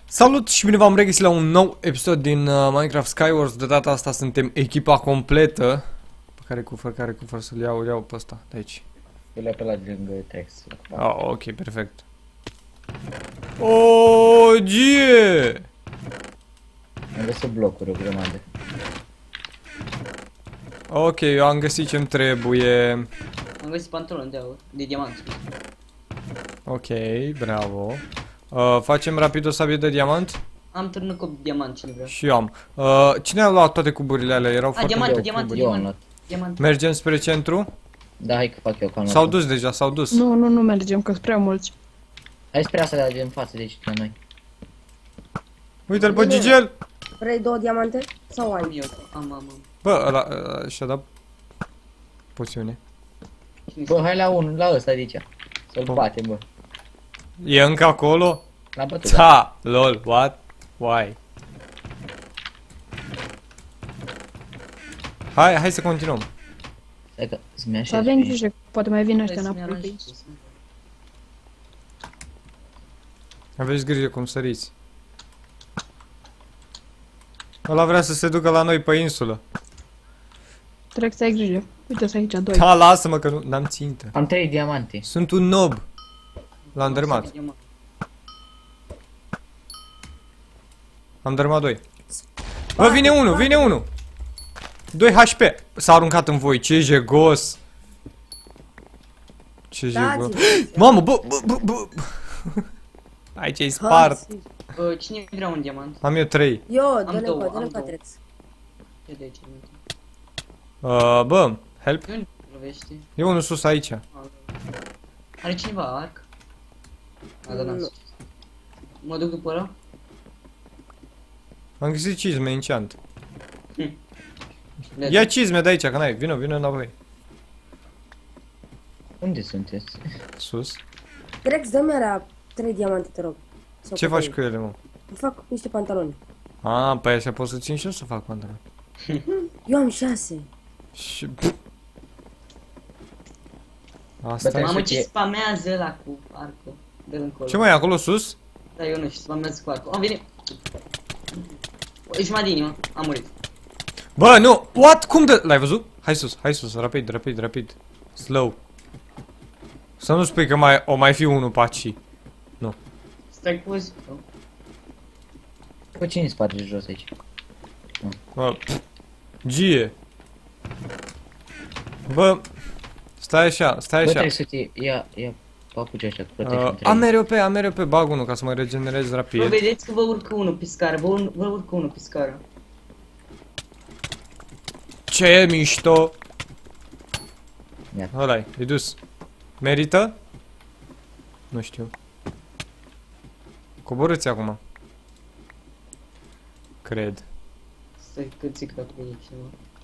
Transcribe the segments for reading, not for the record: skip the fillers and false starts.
Salut și bine v-am regăsit la un nou episod din Minecraft Skywars. De data asta suntem echipa completă. Care cufăr să-l iau pe ăsta de aici. El pe la lângă Trex. Ah, ok, perfect. Oh, gie! Am găsit blocuri o grămadă. Ok, eu am găsit ce-mi trebuie. Am găsit pantaloni de diamant. Ok, bravo. Facem rapid o sabie de diamant? Am târnă cu diamant, cine vrea. Și eu am. Cine a luat toate cuburile alea? Erau foarte diamant. Mergem spre centru? Da, hai că fac eu ca S-au dus deja, s-au dus. Nu mergem, că sunt prea mulți. Hai spre asta de în față, deci la noi. Uite-l pe Gigel! Vrei 2 diamante? Sau ai? Am. Bă, ăla și-a dat poțiune. Bă, hai la unul, la ăsta de aici. Să-l batem, bă. E încă acolo? L-a bătut. Da, lol, what? Why? Hai să continuăm. Stai că să-mi așez. Să avem grijă, poate mai vin ăștia Hai înapoi pe aici. Aveți grijă cum săriți. Ăla vrea să se ducă la noi pe insulă. Trebuie să ai grijă. Uite-ți aici, 2. Da, lasă-mă că nu, n-am țintă. Am 3 diamante. Sunt un nob. L-am dărâmat. Am dărâmat 2. Bă, vine unul! 2 HP. S-a aruncat în voi, ce jegos. Ce jegos. Mamă, bă. Aici ai spart. Cine vrea un diamant? Am eu 3. Eu, Am două, dă-ne am pe două. Trex. Ce de aici? Bă, help. Nu lovește. E unul sus aici. Are cineva arc? A, da, Nu. mă duc după ăla? Am găsit cizme enchant. Ia cizme de aici, că n-ai. Vino înapoi. Unde sunteți? Sus. Trex, dă-mi alea 3 diamante, te rog. Sau Ce cu faci trei. cu ele, mă? Îmi fac niște pantaloni. Păi așa pot să țin și eu să fac pantaloni. Eu am 6. Și... Bă, Asta e. Mamă, să ce fie- spamează ăla cu arcul. De-l încolo. Ce mai e acolo sus? Da, eu nu știu, spamează cu arcul. Vine. Ești mai de inimă, am murit. Bă, nu! What? Cum de... L-ai văzut? Hai sus, rapid. Slow. Să nu spui că o mai fi unul pe aici. Stai cu zi. Bă, cine sparge jos aici? Bă, Gie. Bă, stai așa. Bă, trebuie să te ia papuci așa cu protecție. Am mereu pe bag unul ca să mă regenerez Bă, rapid. vedeți că vă urcă unul pe scară, vă urcă unul pe scară. Ce mișto! Ia. Ăla-i, e dus. Merită? Nu știu. Coborâți acum. Cred. Stai că zic dacă e cineva.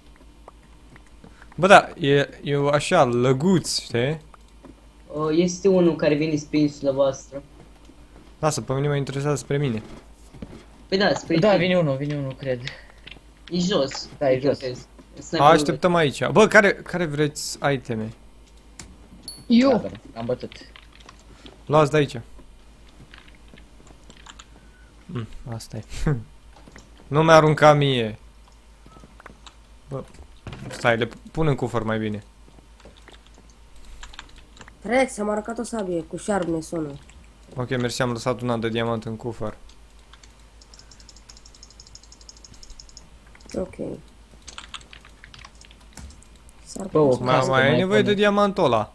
Bă, da, e așa, lăguț, știi? Este unul care vine spre insula voastră. Lasă, pe mine mă interesează spre mine. Păi da, spre Da, tine. vine unul, cred. E jos. Da, e jos. Așteptăm aici. Bă, care vreți iteme? Eu. Da, am bătut. Luați de aici. Asta e. Nu mi-a aruncat mie. Bă, stai, le pun în cufăr mai bine. Trex, am aruncat o sabie cu șarpne sună. Ok, mersi, am lăsat una de diamant în cufăr. Ok. S-ar Bă, o putea. cască Mai ai nevoie de pune. diamantul ăla.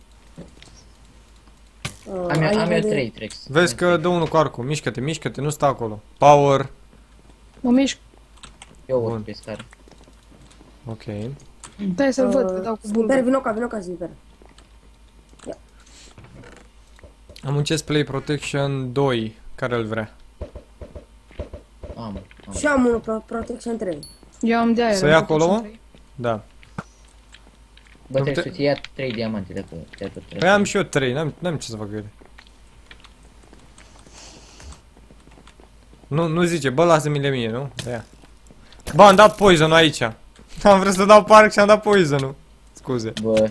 Am ai eu nevoie 3 Trex. Vezi că dă unul cu arcul. Mișcă-te, nu sta acolo. Power. Mă mișc. Eu Bun. urc pe scară. Ok. Stai să-l văd, că dau cu Zimper, bulgări. vino ca Zimper. Am un chest play protection 2. Care îl vrea? Am. Și am unul Protection 3. Eu am de aia. Să ia acolo, mă? Da. Bă, Nu trebuie te- să-ți ia 3 diamante dacă trebuie. Păi am și eu 3, n-am ce să fac cu ele. Nu zice, bă, lasă-mi-le mie, nu? Ia. Bă, am dat poison aici. Am vrut să dau parc și am dat poison-ul. Scuze. Bă,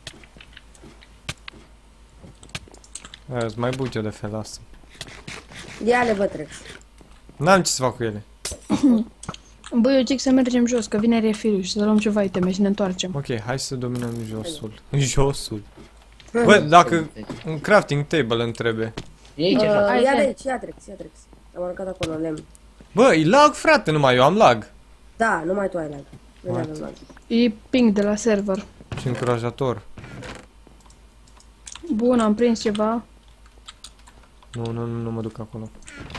Aia, mai buge de fel asta. Ia-le, bă, Trex. N-am ce să fac cu ele. Băi, eu zic să mergem jos, că vine refilul și să luăm ceva iteme și ne întoarcem. Ok, hai să dominăm josul. Josul. Bă, dacă un crafting table îmi trebuie. E aici, așa. Hai, Ia hai. de aici, ia Trex, ia Trex. Am aruncat acolo lemn. Bă, e lag, frate, numai eu am lag. Da, numai tu ai lag. Nu What? avem lag. E ping de la server. Ce încurajator. Bun, am prins ceva. Nu mă duc acolo.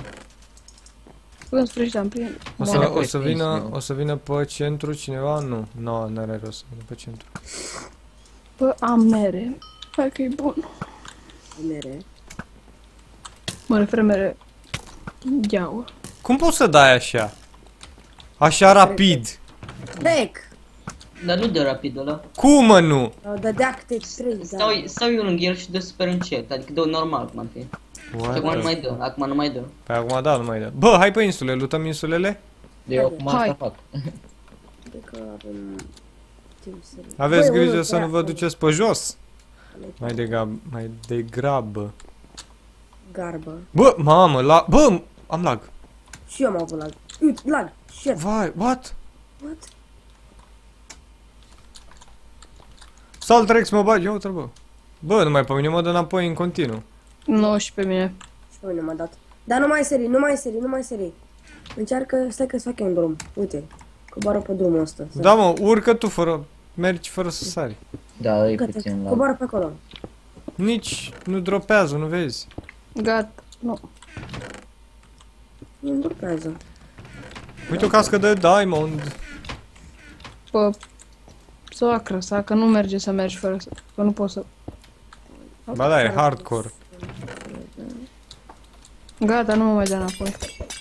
În sfârșit am prins. O să vină pe centru cineva? Nu, n-are rost să vină pe centru. Bă, am mere. Hai că e bun. Mere. Mă refer mere. Gheaua. Cum poți să dai așa? Așa rapid. Trec! Dar nu de rapid ăla. Cum mă nu? Dădea câte 3, da. Stau eu lângă el și dă super încet, adică dă normal cum ar fi. Și acum nu mai dă, acum nu mai dă. Păi acum da, nu mai dă. Bă, hai pe insule, lutăm insulele? Eu acum Hai. asta fac. Cred că avem timp să... Aveți Băi, grijă unul să nu vă vrea duceți pe jos. să- Mai degrabă. Garbă. Bă, mamă, bă, am lag. Și eu am avut lag. Uite, lag. Shit. Vai, what? What? Salt Rex mă bagi, ia uite bă. Bă, numai pe mine mă dă înapoi în continuu. Nu, și pe mine. Și pe mine m-a dat. Dar nu mai sări, nu mai sări, nu mai sări. Încearcă, stai că-ți fac eu un drum. Uite, coboară pe drumul ăsta. Da mă, urcă tu mergi fără să sari. Da, e Gata, puțin la... coboară pe acolo. Nici nu dropează, nu vezi? Gata. Nu. Nu dupează. Uite o cască de diamond. Bă, soacră sa, că nu merge să mergi fără să... Că nu pot să... Ba da, e hardcore. Gata, nu mă mai dă înapoi.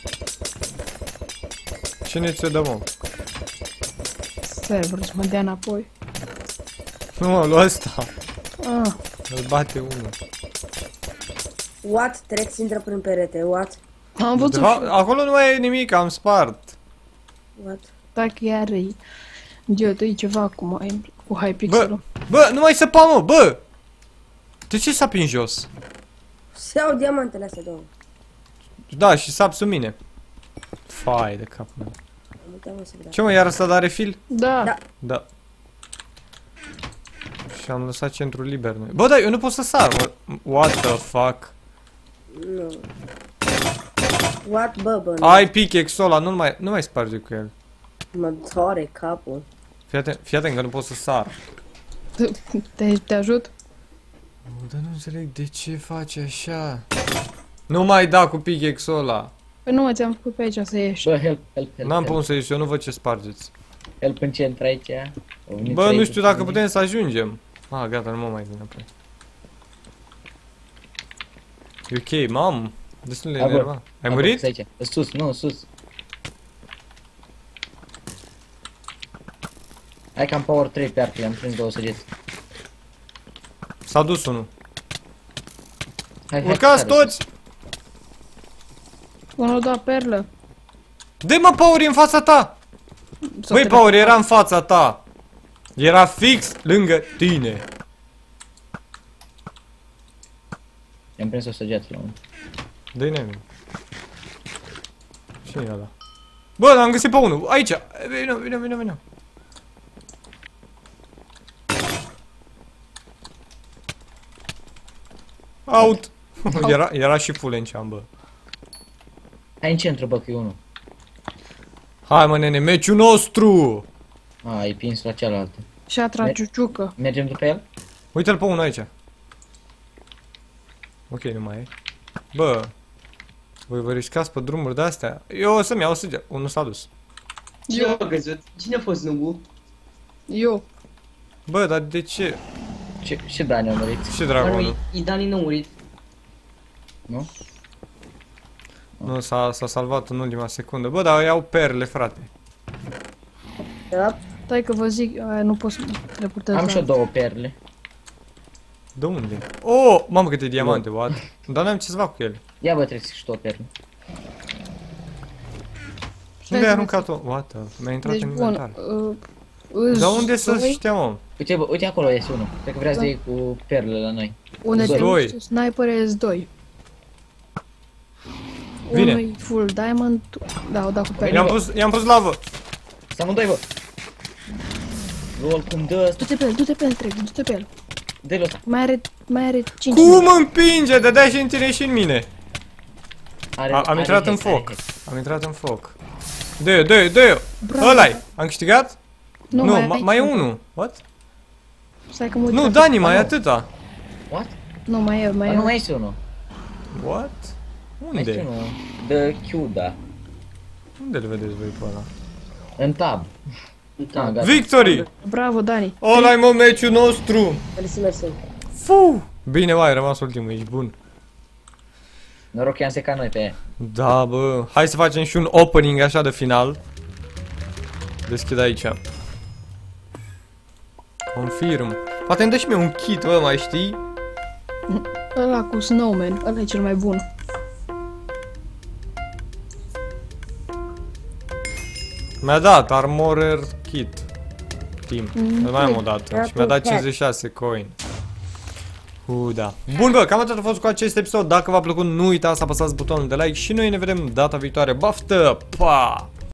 Cine ți-o dă, mă? Server să mă dea înapoi. Nu mă, lua ăsta. Ah, Îl bate unul. What? Trex intră prin perete, what? am De văzut fapt, și... acolo nu mai e nimic, am spart. What? Dacă iar e... Geo, tu e ceva acum cu Hypixel-ul. Bă, nu mai săpa, mă, bă! De ce sapi în jos? Se iau diamantele astea două. Da, și sap sub mine. Fai de cap, mă. Am uitat, mă, să vedea. Ce mă, iar ăsta are fil? Da. Da. Da. Și am lăsat centrul liber noi. Bă, da, eu nu pot să sar, mă. What the fuck? Nu. What, bă, nu. Ai pickaxe-ul ăla, nu mai sparge cu el. Mă doare capul. Fii atent că nu pot să sar. Te ajut? Dar nu înțeleg de ce face așa. Nu mai da cu pickaxe-ul ăla. Păi nu, ți-am făcut pe aici să ieși. Bă, help. N-am pus să ieși, eu nu văd ce spargeți. Help în centru aici. Au venit Bă, trei nu știu dacă persoane. putem să ajungem. Ah, gata, nu mă mai vin înapoi. E ok, mam. Destul de Da, bă. enervat. Ai Da, bă, murit? stai aici. Sus, nu, sus. Hai că am power 3 pe arc, am prins 2 săgeți. S-a dus unul. Hai, Urcați sare toți! Unul da perlă. Dă-mă, Pauri, în fața ta! S-o Băi, trec. Pauri, era în fața ta! Era fix lângă tine! I-am prins o săgeată la unul. Dă-i nemi. Cine e ăla? Bă, l-am găsit pe unul, aici! Vino. Out! Era și full enchant, bă. Hai în centru, bă, că e unul. Hai, mă, nene, meciul nostru! A, ai prins la cealaltă. Și a tras ciuciucă. Mergem după el? Uite-l pe unul aici. Ok, nu mai e. Bă, voi vă riscați pe drumuri de-astea? Eu o să-mi iau sâge. Unul s-a dus. Cine a căzut? Cine a fost nubu? Eu. Bă, dar de ce? Ce Dani a murit? Ce dragonul? Idani n-a murit. Nu? Nu, s-a salvat în ultima secundă. Bă, dar iau perle, frate. Da? Stai că vă zic, aia nu pot să teleportez Am la- și eu 2 perle. De unde? Oh, mamă, câte diamante, what? Dar n-am ce să fac cu ele. Ia bă, trebuie și 2 perle. Unde ai aruncat-o? What the? Mi-a intrat Deci în bun, inventar. îs Dar unde să doi, știa, mă? Uite, bă, uite acolo este unul. Cred că vrea să iei cu perle la noi. Unde te Doi. duci, sniper e 2. Vine. Unul full diamond, da, o da cu pe I-am pus lavă. Să amândoi, bă. Lol, cum dă ăsta. Du-te pe el, trec, du-te pe el. Dă-l ăsta. Mai are 5 Cum împinge? Dădea și în tine și în mine. Am intrat în hack, foc. are hack. Am intrat în foc. Dă-i. Bravo. Ăla-i. Am câștigat? Nu, Mai e unul. What? Stai că mă uit Nu, la- Dani, mai e atâta. What? Nu, mai e, mai Ba, nu e. mai este unul. What? Mai este Unde? unul. The Q, da. Unde îl vedeți voi pe ăla? În tab. Da. gata. Victory! Bravo, Dani. Ăla-i mă meciul nostru! Mersi. Fu! Bine, mai ai rămas ultimul, ești bun. Noroc i-am secat noi pe ea. Da, bă. Hai să facem și un opening așa de final. Deschid aici. Confirm. Poate îmi dă și mie un kit, bă, mai știi? Ăla cu Snowman, ăla e cel mai bun. Mi-a dat Armorer Kit. Team. Îl mai am o dată. Era Și mi-a dat cu 56 coin. Da. Bun, bă, cam atât a fost cu acest episod. Dacă v-a plăcut, nu uitați să apăsați butonul de like și noi ne vedem data viitoare. Baftă! Pa!